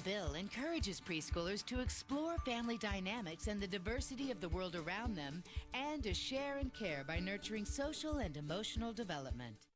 bill encourages preschoolers to explore family dynamics and the diversity of the world around them and to share and care by nurturing social and emotional development.